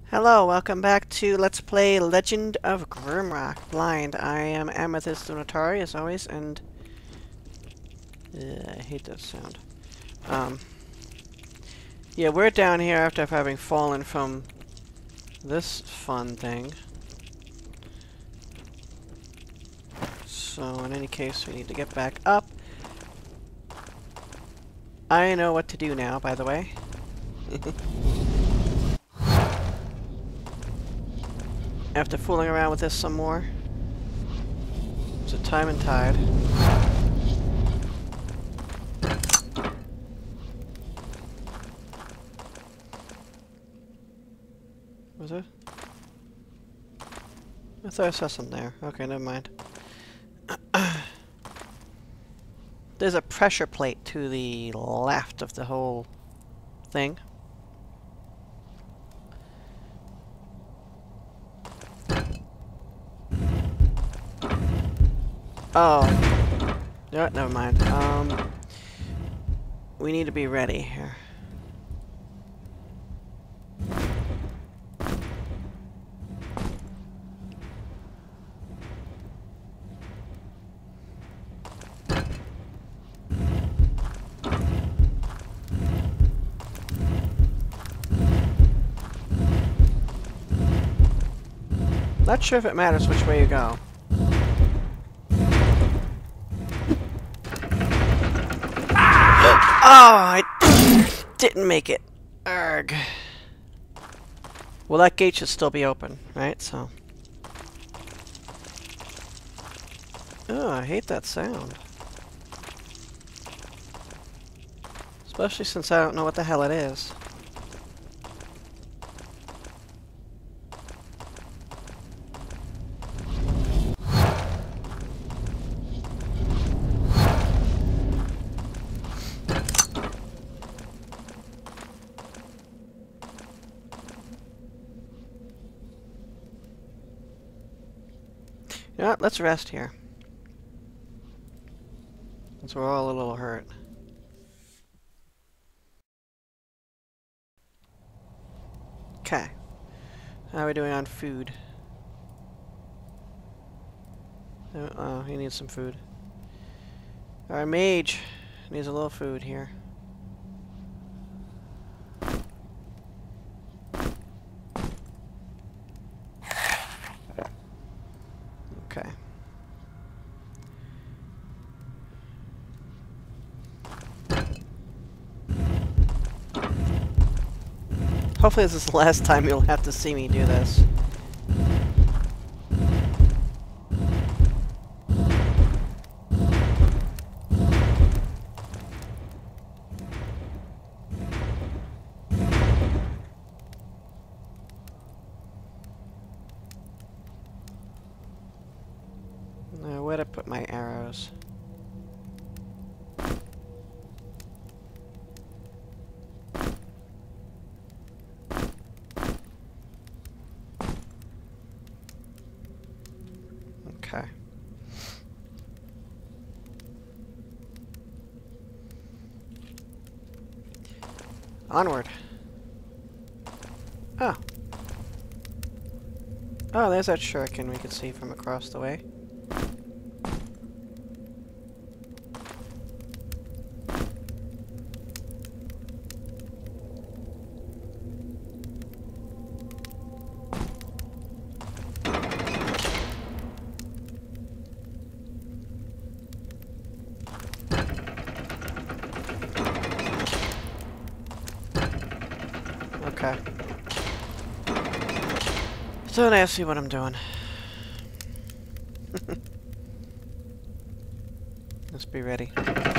Hello, welcome back to Let's Play Legend of Grimrock Blind. I am Amethyst Unitari, as always, and... I hate that sound. Yeah, we're down here after having fallen from this fun thing. So, in any case, we need to get back up. I know what to do now, by the way. After fooling around with this some more. It's a time and tide. Was it? I thought I saw something there. Okay, never mind. There's a pressure plate to the left of the whole thing. Oh. Yeah, never mind. We need to be ready here. Not sure if it matters which way you go. Oh, I didn't make it. Arg. Well, that gate should still be open, right? So. Oh, I hate that sound. Especially since I don't know what the hell it is. You know what? Let's rest here. Since we're all a little hurt. Okay. How are we doing on food? Oh, he needs some food. Our mage needs a little food here. Okay. Hopefully this is the last time you'll have to see me do this. Now, where'd I put my arrows? Okay. Onward. Oh. Oh, there's that shuriken we could see from across the way. Okay. So now I see what I'm doing. Let's be ready.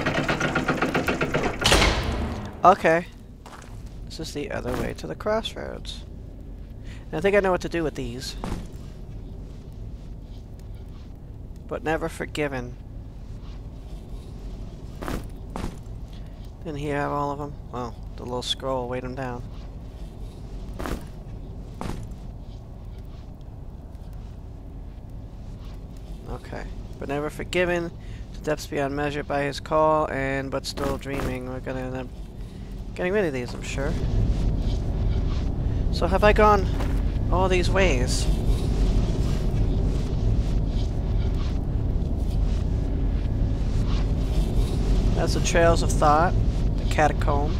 Okay. This is the other way to the crossroads. And I think I know what to do with these. But never forgiven. Didn't he have all of them? Well, the little scroll weighed them down. Okay. But never forgiven, to depths beyond measure by his call, and but still dreaming. We're gonna end up getting rid of these, I'm sure. So have I gone all these ways. That's the Trails of Thought, the Catacomb.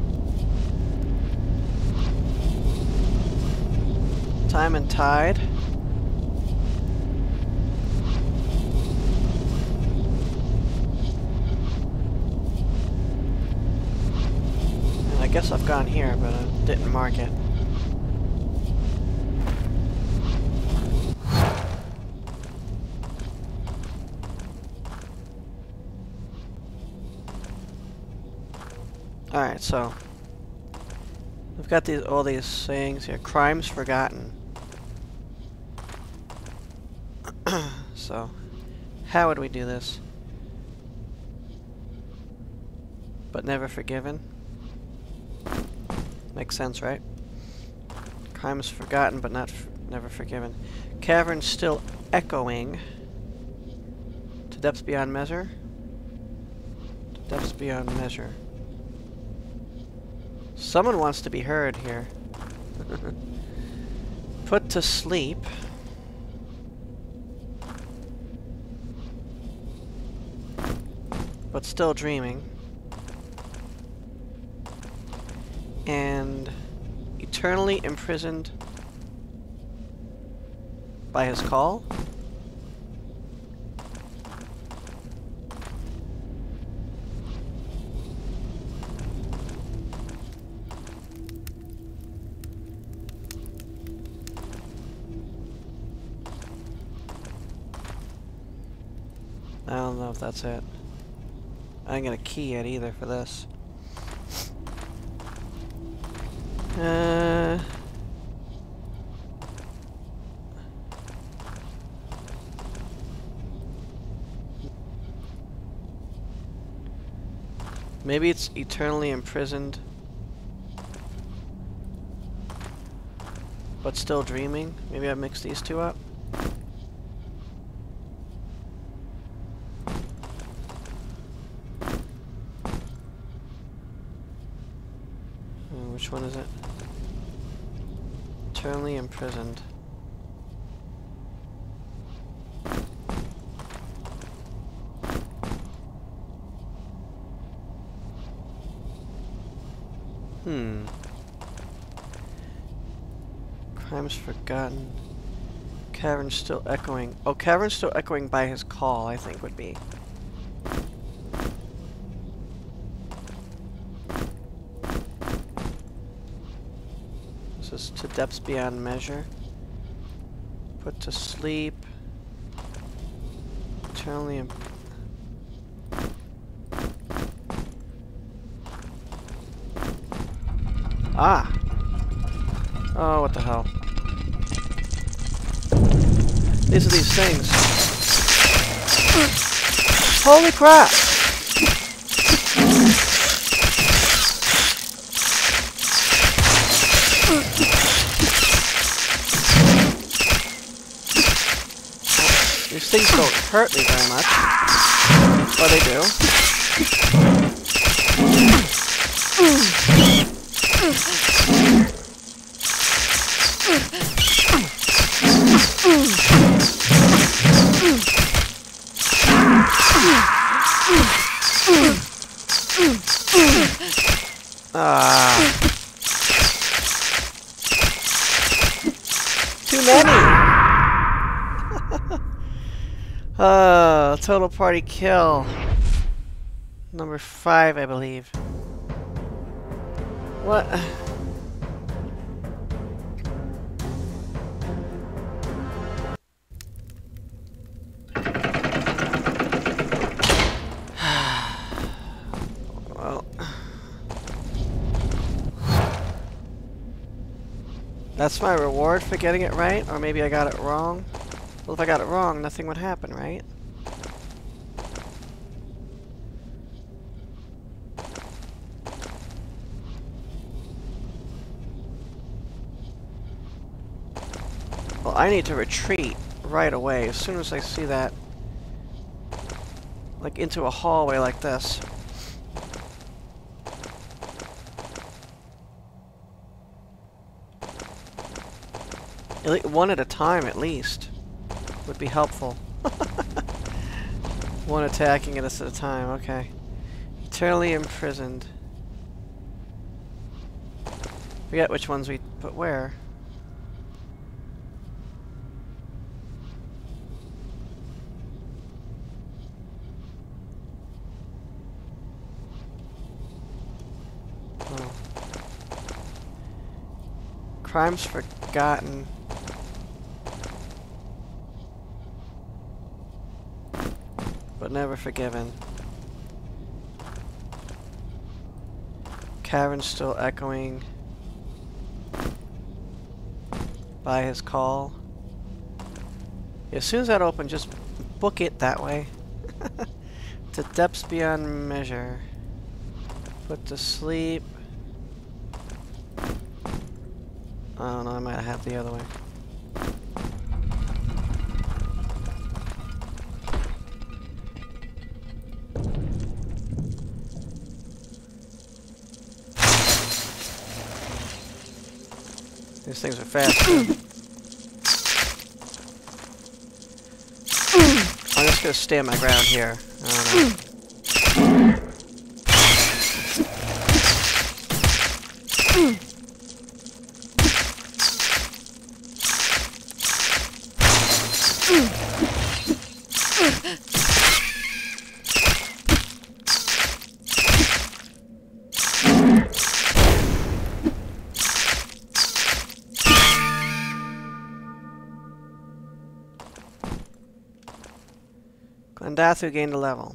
Time and Tide. And I guess I've gone here, but I didn't mark it. Alright, so we've got all these sayings here. Crimes forgotten. So, how would we do this? But never forgiven? Makes sense, right? Crimes forgotten, but never forgiven. Cavern still echoing. To depths beyond measure? To depths beyond measure. Someone wants to be heard here. Put to sleep. But still dreaming. And eternally imprisoned by his call. I don't know if that's it. I ain't gonna key it either for this. Maybe it's eternally imprisoned, but still dreaming. Maybe I mixed these two up. Which one is it? Eternally imprisoned. Crimes forgotten. Cavern still echoing. Oh, cavern still echoing by his call, I think would be. This is to depths beyond measure. Put to sleep. Eternally Ah! Oh, what the hell. These are these things. Holy crap! These things don't hurt me very much. But they do. Too many! Total party kill. Number 5, I believe. What? Well, that's my reward for getting it right, or maybe I got it wrong. Well, if I got it wrong, nothing would happen, right? Well, I need to retreat right away as soon as I see that. Like into a hallway like this. One at a time, at least, would be helpful. One attacking us at a time, okay. Eternally imprisoned. Forget which ones we put where. Oh. Crimes forgotten. But never forgiven. Cavern still echoing by his call. As soon as that opens, just book it that way. To depths beyond measure. Put to sleep. I don't know, I might have the other way. These things are fast. I'm just gonna stand my ground here. I don't know. Glendathu gained a level.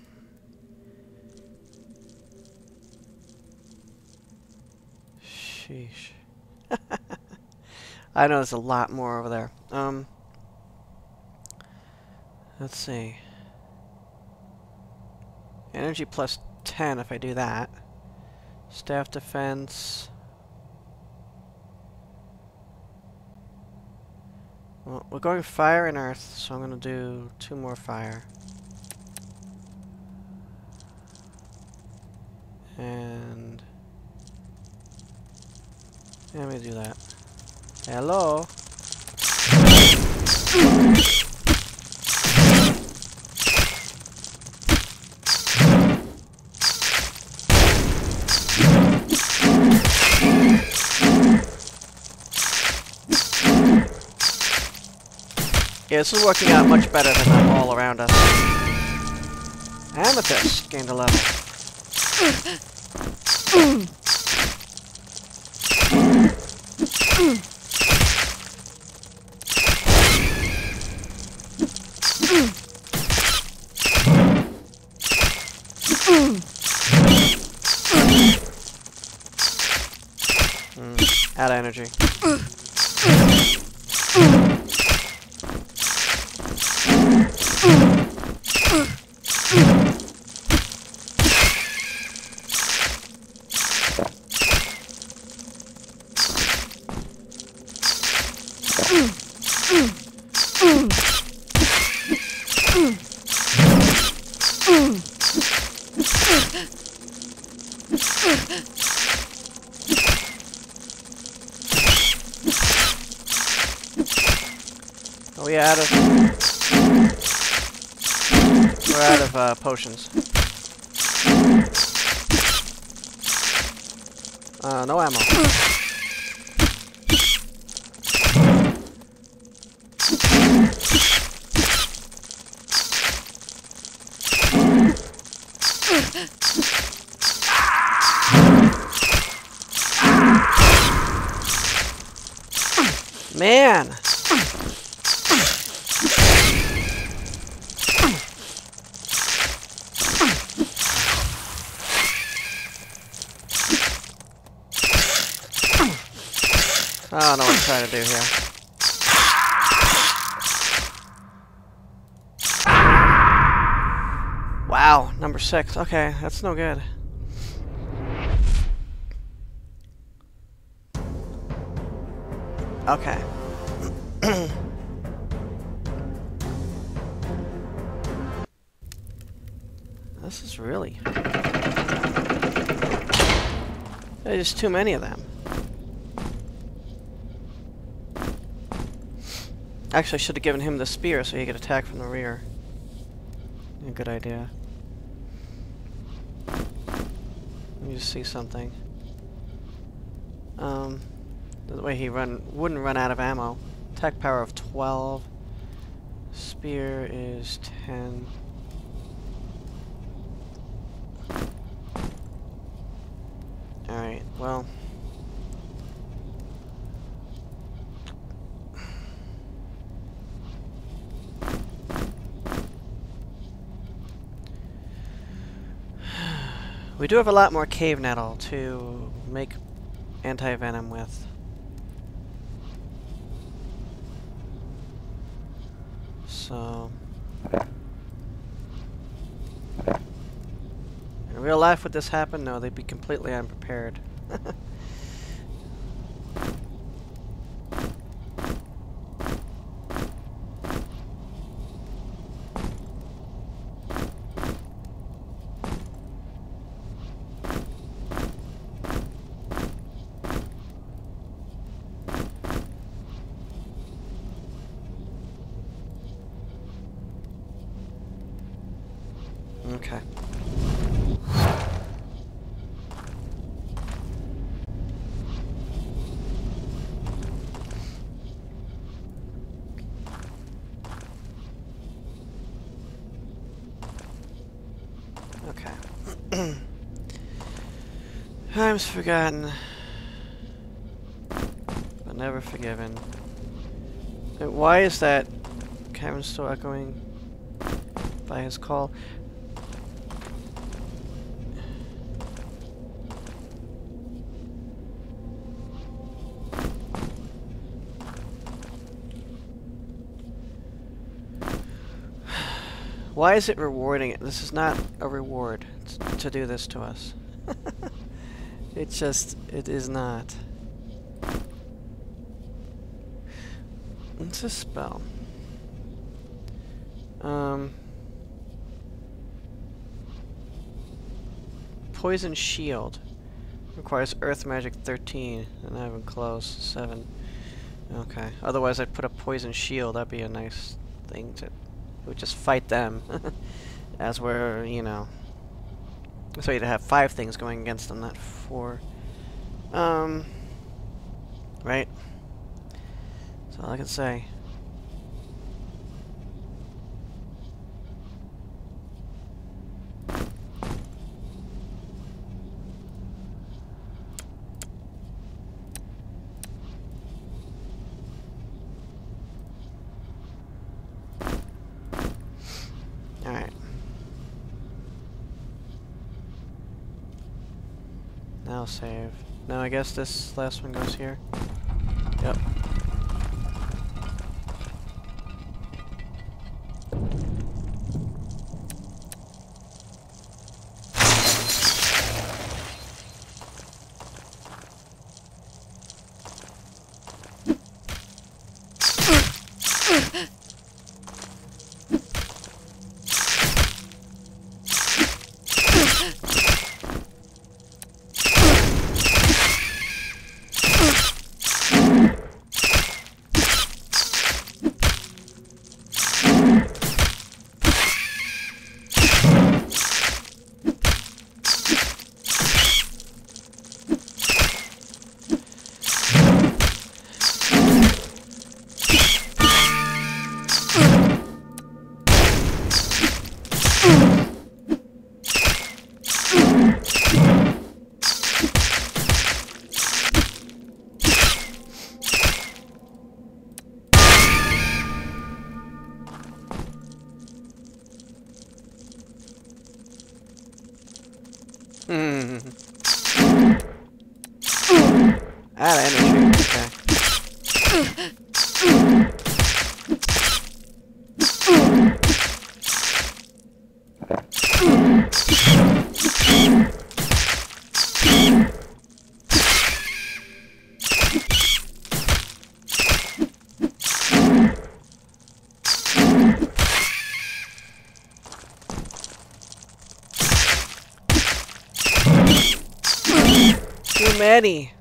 Sheesh. I know there's a lot more over there. Let's see. Energy plus 10 if I do that. Staff defense. Well, we're going fire and earth, so I'm going to do 2 more fire. And yeah, let me do that. Hello? Yeah, this is working out much better than that all around us. Amethyst gained a level. Add energy. Oh, we're out of potions. No ammo. Man! I don't know what I'm trying to do here. Wow, number 6. Okay, that's no good. Okay. This is really... There's too many of them. Actually, I should have given him the spear so he could attack from the rear. A good idea. Let me just see something. The way he wouldn't run out of ammo. Attack power of 12. Spear is 10. Alright, well. We do have a lot more cave nettle to make anti-venom with. So... in real life, would this happen? No, they'd be completely unprepared. Okay. Okay. Times forgotten, but never forgiven. And why is that Kevin's still echoing by his call? Why is it rewarding it? This is not a reward to do this to us. It is not. It's a spell. Poison Shield. Requires Earth Magic 13. And I haven't closed 7. Okay. Otherwise I'd put a Poison Shield. That'd be a nice thing to... we would just fight them. As we're, you know... so you'd have 5 things going against them, not 4. Right? That's all I can say. Alright. Now save. Now I guess this last one goes here. Yep. Out of energy. Okay. Too many.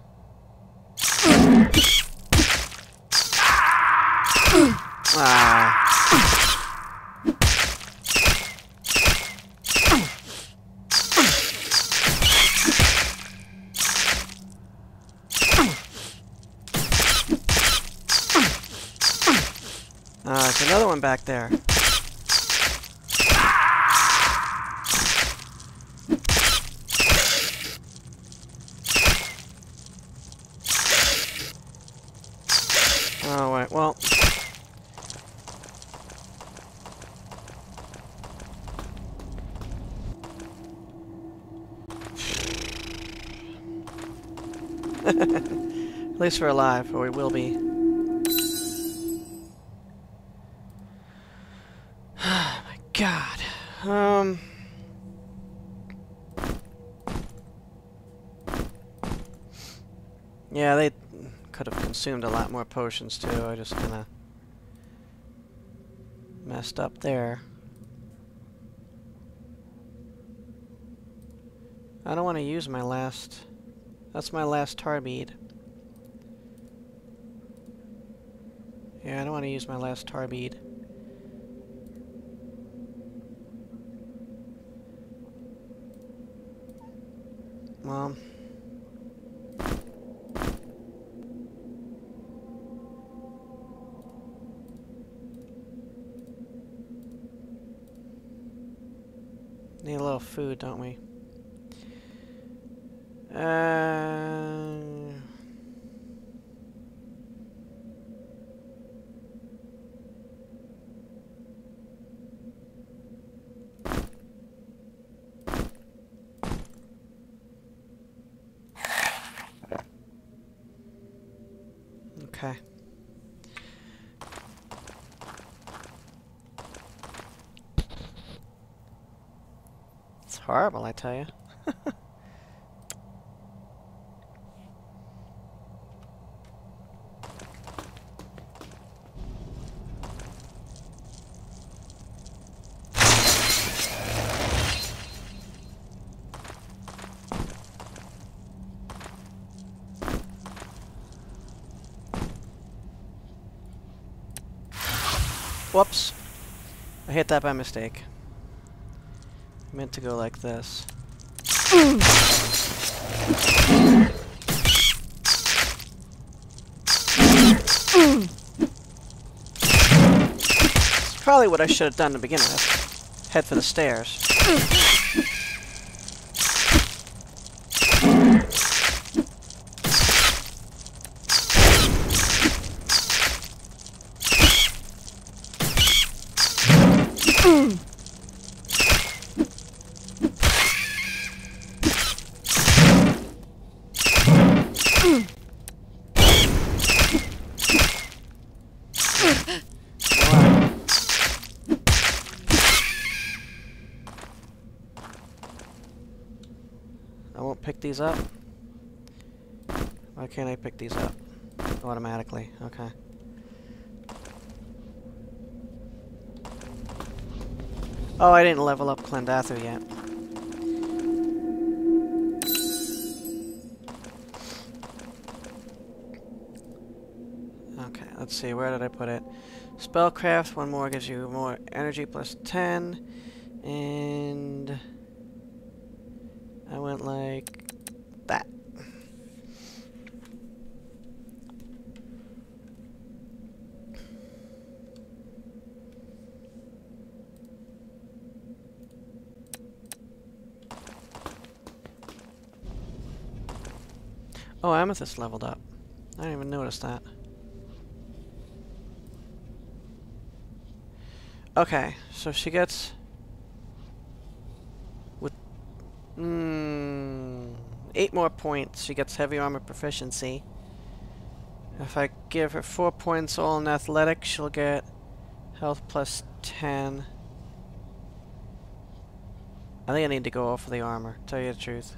There's another one back there. Oh, wait, well... At least we're alive, or we will be. Oh my god. Yeah, they could have consumed a lot more potions too. I just kinda messed up there. I don't want to use my last... That's my last tar bead. Yeah, I don't want to use my last tar bead. Well... Need a little food, don't we? Okay. It's horrible, I tell you. Whoops. I hit that by mistake. I meant to go like this. It's probably what I should have done to begin with. Head for the stairs. I won't pick these up. Why can't I pick these up automatically? Okay. Oh, I didn't level up Clendathu yet. Okay, let's see, where did I put it? Spellcraft, one more gives you more energy plus 10. And I went like that. Oh, Amethyst leveled up. I didn't even notice that. Okay, so she gets... with 8 more points, she gets heavy armor proficiency. If I give her 4 points all in athletics, she'll get health plus 10. I think I need to go off for the armor, tell you the truth.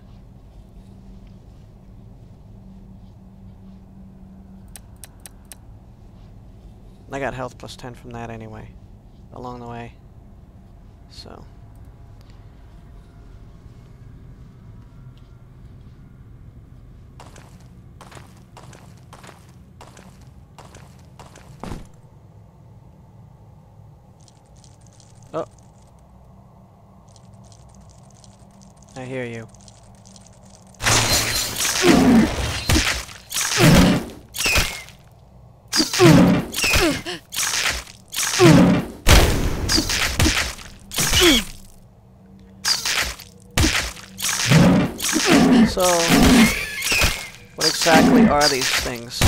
I got health plus 10 from that anyway, along the way. So. Oh. I hear you. are these things?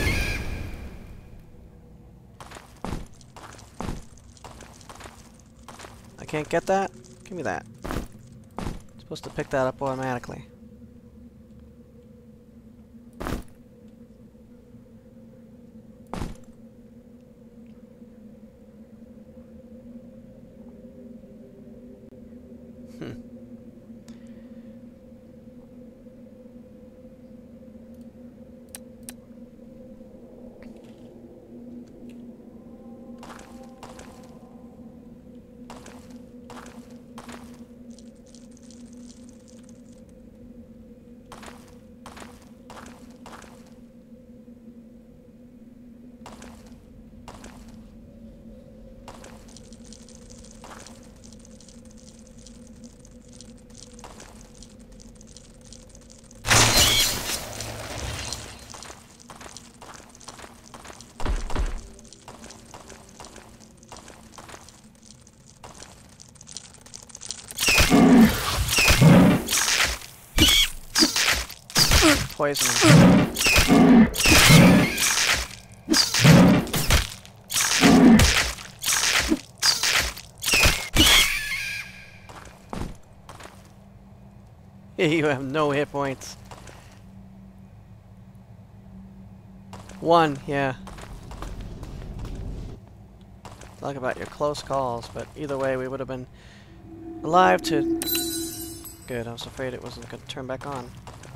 I can't get that? Give me that. I'm supposed to pick that up automatically. Poisoning. You have no hit points. 1, yeah. Talk about your close calls, but either way we would have been alive to... Good, I was afraid it wasn't going to turn back on.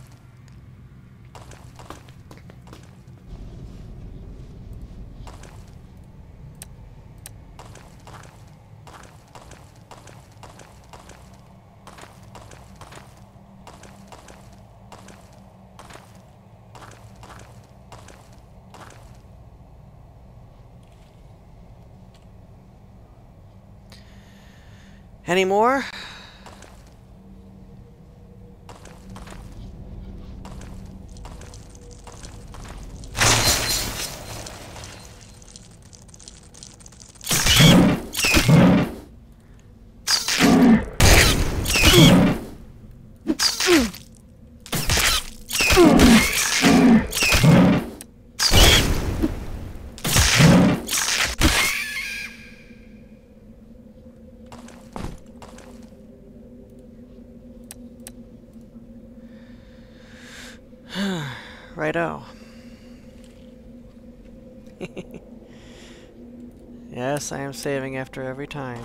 Any more? Righto. Yes, I am saving after every time.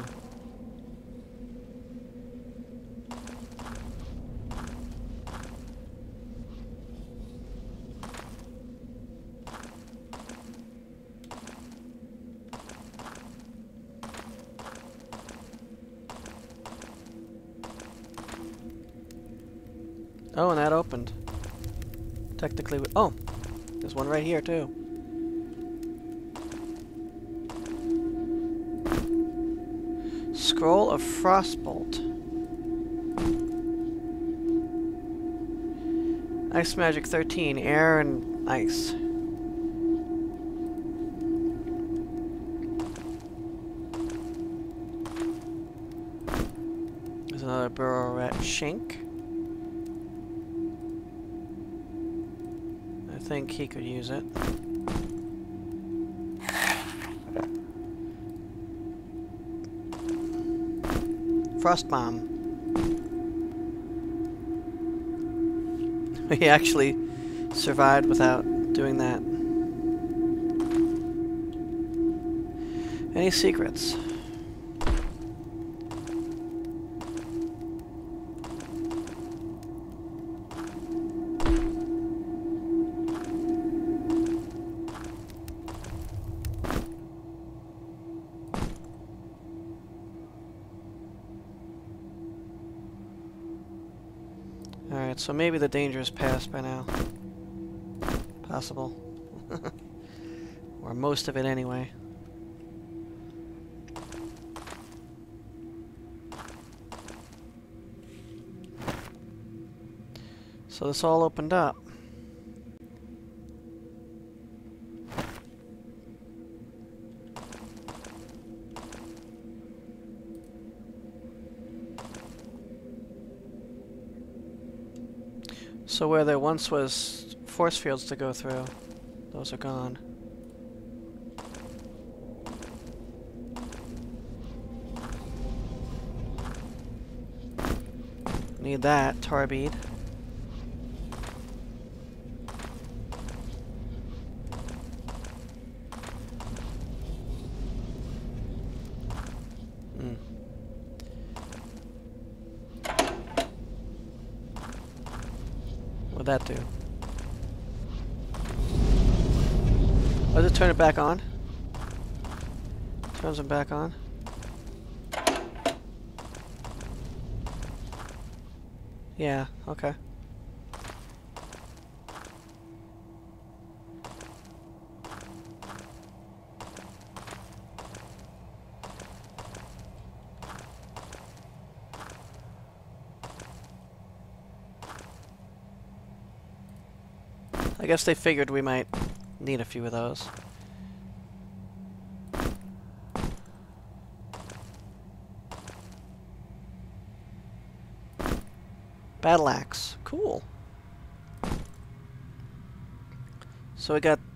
Oh, and that opened. Technically, oh, there's one right here too. Scroll of Frostbolt. Ice Magic 13, air and ice. There's another burrow rat shink. I think he could use it. Frost bomb. He actually survived without doing that. Any secrets? Alright, so maybe the danger is past by now. Possible. Or most of it anyway. So this all opened up. So where there once was force fields to go through. Those are gone. Need that. Tar bead. What'd that do? Oh, does it turn it back on? Turns it back on. Yeah, okay. I guess they figured we might need a few of those. Battle axe. Cool. So we got...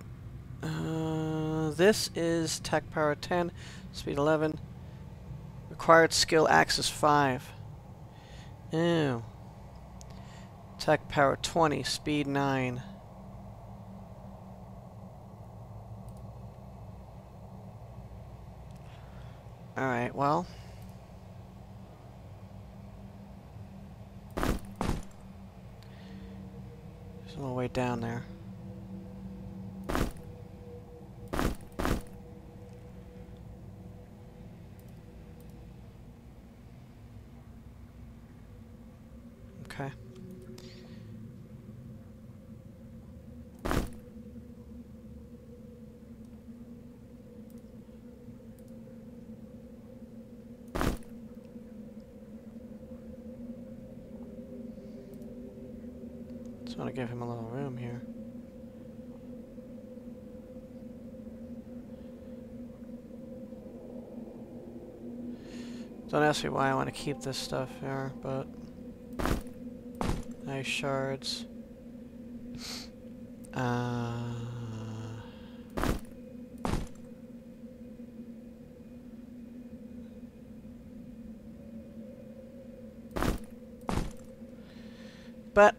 this is tech power 10, speed 11. Required skill axe is 5. Ew. Tech power 20, speed 9. Alright, well... there's a little way down there. Okay. Just want to give him a little room here. Don't ask me why I want to keep this stuff here, but... nice shards. But...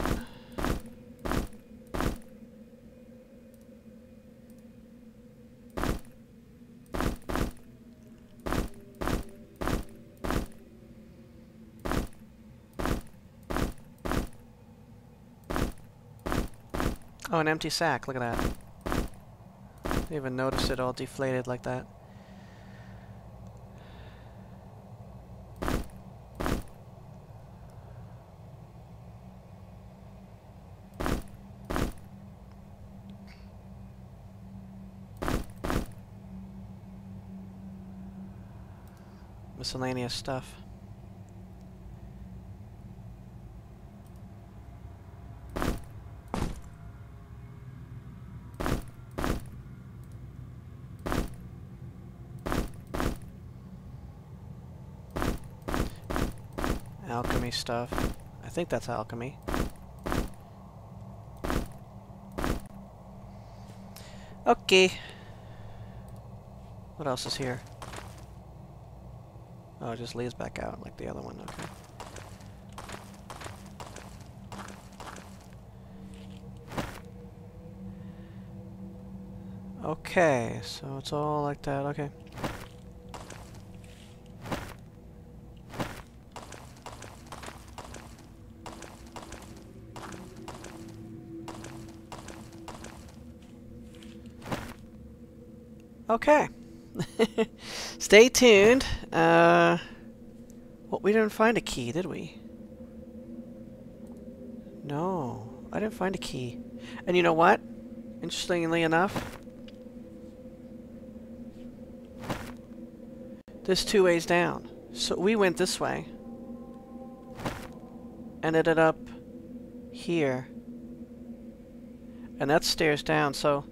oh, an empty sack. Look at that. Didn't even notice it all deflated like that. Miscellaneous stuff. Alchemy stuff. I think that's alchemy. Okay. What else is here? Oh, it just leads back out like the other one. Okay. Okay, so it's all like that. Okay. Okay. Stay tuned. Well, we didn't find a key, did we? No, I didn't find a key. And you know what? Interestingly enough, there's 2 ways down. So we went this way and ended up here. And that's stairs down, so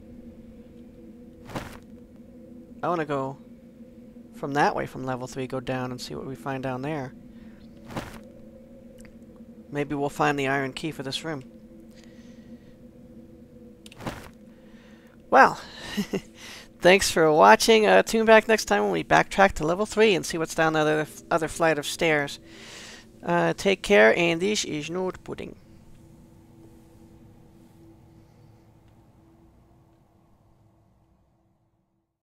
I want to go from that way, from level 3, go down and see what we find down there. Maybe we'll find the iron key for this room. Well, thanks for watching. Tune back next time when we backtrack to level 3 and see what's down the other flight of stairs. Take care, and this is Nord Pudding.